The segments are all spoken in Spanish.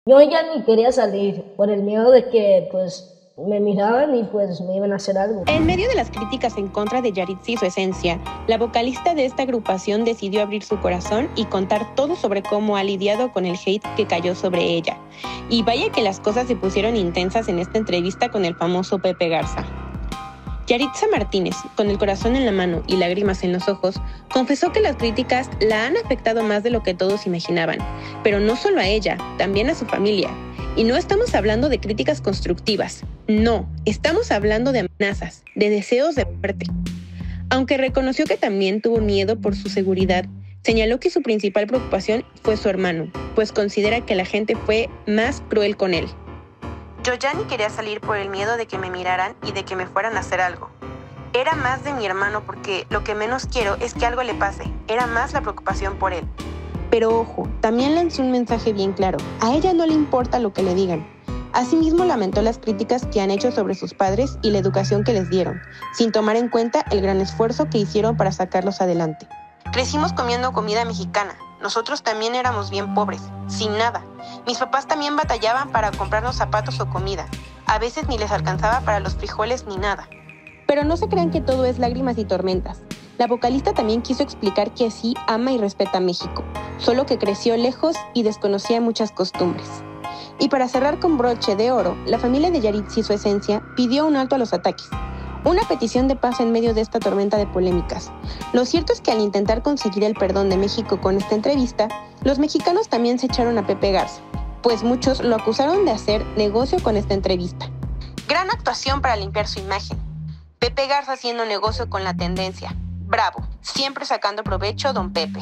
Yo ya ni quería salir por el miedo de que pues me miraban y pues me iban a hacer algo. En medio de las críticas en contra de Yaritza y su esencia, la vocalista de esta agrupación decidió abrir su corazón y contar todo sobre cómo ha lidiado con el hate que cayó sobre ella. Y vaya que las cosas se pusieron intensas en esta entrevista con el famoso Pepe Garza. Yaritza Martínez, con el corazón en la mano y lágrimas en los ojos, confesó que las críticas la han afectado más de lo que todos imaginaban, pero no solo a ella, también a su familia. Y no estamos hablando de críticas constructivas, no, estamos hablando de amenazas, de deseos de muerte. Aunque reconoció que también tuvo miedo por su seguridad, señaló que su principal preocupación fue su hermano, pues considera que la gente fue más cruel con él. Yo ya ni quería salir por el miedo de que me miraran y de que me fueran a hacer algo. Era más de mi hermano porque lo que menos quiero es que algo le pase. Era más la preocupación por él. Pero ojo, también lanzó un mensaje bien claro. A ella no le importa lo que le digan. Asimismo lamentó las críticas que han hecho sobre sus padres y la educación que les dieron, sin tomar en cuenta el gran esfuerzo que hicieron para sacarlos adelante. Crecimos comiendo comida mexicana. Nosotros también éramos bien pobres, sin nada. Mis papás también batallaban para comprarnos zapatos o comida. A veces ni les alcanzaba para los frijoles ni nada. Pero no se crean que todo es lágrimas y tormentas. La vocalista también quiso explicar que sí ama y respeta a México, solo que creció lejos y desconocía muchas costumbres. Y para cerrar con broche de oro, la familia de Yaritza y su esencia pidió un alto a los ataques. Una petición de paz en medio de esta tormenta de polémicas. Lo cierto es que al intentar conseguir el perdón de México con esta entrevista, los mexicanos también se echaron a Pepe Garza, pues muchos lo acusaron de hacer negocio con esta entrevista. Gran actuación para limpiar su imagen. Pepe Garza haciendo negocio con la tendencia. Bravo, siempre sacando provecho don Pepe.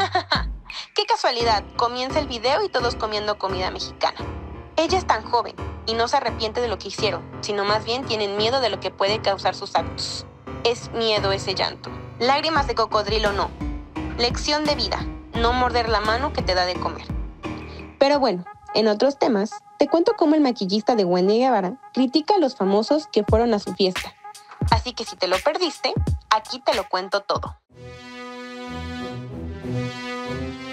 ¡Qué casualidad! Comienza el video y todos comiendo comida mexicana. Ella es tan joven y no se arrepiente de lo que hicieron, sino más bien tienen miedo de lo que puede causar sus actos. Es miedo ese llanto. Lágrimas de cocodrilo no. Lección de vida, no morder la mano que te da de comer. Pero bueno, en otros temas, te cuento cómo el maquillista de Wendy Guevara critica a los famosos que fueron a su fiesta. Así que si te lo perdiste, aquí te lo cuento todo.